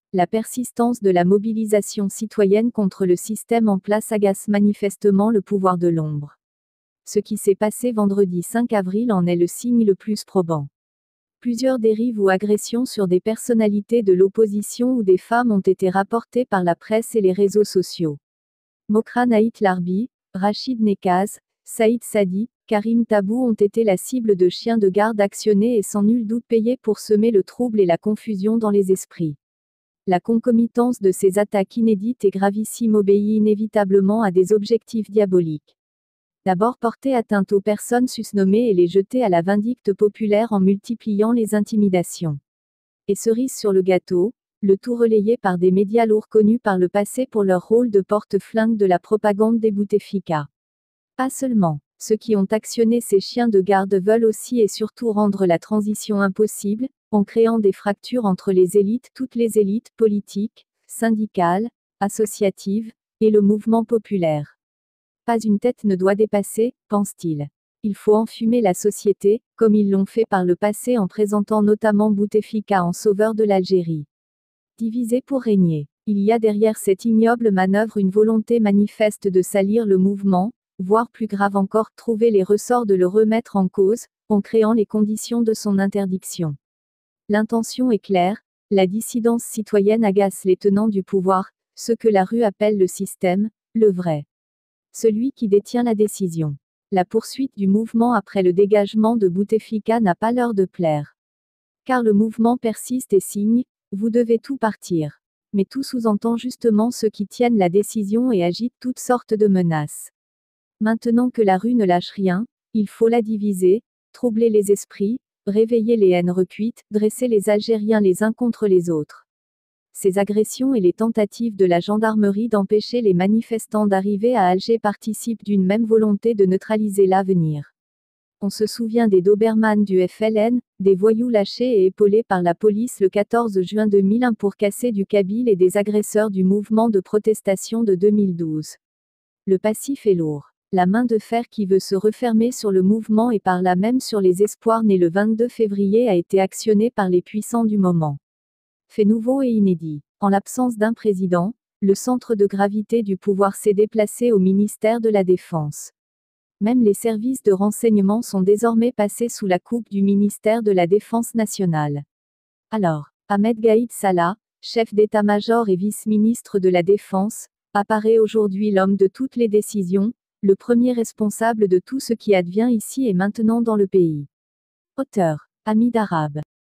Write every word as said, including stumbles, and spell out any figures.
La persistance de la mobilisation citoyenne contre le système en place agace manifestement le pouvoir de l'ombre. Ce qui s'est passé vendredi cinq avril en est le signe le plus probant. Plusieurs dérives ou agressions sur des personnalités de l'opposition ou des femmes ont été rapportées par la presse et les réseaux sociaux. Mokran Ait Larbi, Rachid Nekaz, Saïd Sadi, Karim Tabou ont été la cible de chiens de garde actionnés et sans nul doute payés pour semer le trouble et la confusion dans les esprits. La concomitance de ces attaques inédites et gravissimes obéit inévitablement à des objectifs diaboliques. D'abord porter atteinte aux personnes susnommées et les jeter à la vindicte populaire en multipliant les intimidations. Et cerise sur le gâteau, le tout relayé par des médias lourds connus par le passé pour leur rôle de porte-flingue de la propagande des Bouteflika. Pas seulement, ceux qui ont actionné ces chiens de garde veulent aussi et surtout rendre la transition impossible, en créant des fractures entre les élites, toutes les élites politiques, syndicales, associatives, et le mouvement populaire. Pas une tête ne doit dépasser, pense-t-il. Il faut enfumer la société, comme ils l'ont fait par le passé en présentant notamment Bouteflika en sauveur de l'Algérie. Diviser pour régner. Il y a derrière cette ignoble manœuvre une volonté manifeste de salir le mouvement, voire plus grave encore, trouver les ressorts de le remettre en cause, en créant les conditions de son interdiction. L'intention est claire, la dissidence citoyenne agace les tenants du pouvoir, ce que la rue appelle le système, le vrai. Celui qui détient la décision. La poursuite du mouvement après le dégagement de Bouteflika n'a pas l'heure de plaire. Car le mouvement persiste et signe, vous devez tout partir. Mais tout sous-entend justement ceux qui tiennent la décision et agitent toutes sortes de menaces. Maintenant que la rue ne lâche rien, il faut la diviser, troubler les esprits, réveiller les haines recuites, dresser les Algériens les uns contre les autres. Ces agressions et les tentatives de la gendarmerie d'empêcher les manifestants d'arriver à Alger participent d'une même volonté de neutraliser l'avenir. On se souvient des Doberman du F L N, des voyous lâchés et épaulés par la police le quatorze juin deux mille un pour casser du Kabyle et des agresseurs du mouvement de protestation de deux mille douze. Le passif est lourd. La main de fer qui veut se refermer sur le mouvement et par là même sur les espoirs nés le vingt-deux février a été actionnée par les puissants du moment. Fait nouveau et inédit. En l'absence d'un président, le centre de gravité du pouvoir s'est déplacé au ministère de la Défense. Même les services de renseignement sont désormais passés sous la coupe du ministère de la Défense nationale. Alors, Ahmed Gaïd Salah, chef d'état-major et vice-ministre de la Défense, apparaît aujourd'hui l'homme de toutes les décisions, le premier responsable de tout ce qui advient ici et maintenant dans le pays. Auteur, Hamid Arabe.